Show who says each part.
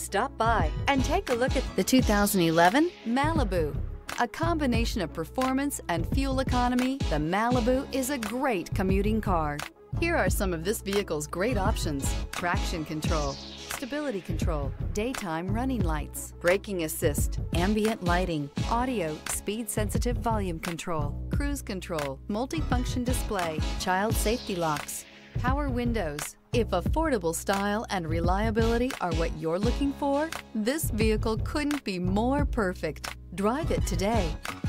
Speaker 1: Stop by and take a look at the 2011 Malibu. A combination of performance and fuel economy, the Malibu is a great commuting car. Here are some of this vehicle's great options: traction control, stability control, daytime running lights, braking assist, ambient lighting, audio, speed-sensitive volume control, cruise control, multifunction display, child safety locks, power windows. If affordable style and reliability are what you're looking for, this vehicle couldn't be more perfect. Drive it today.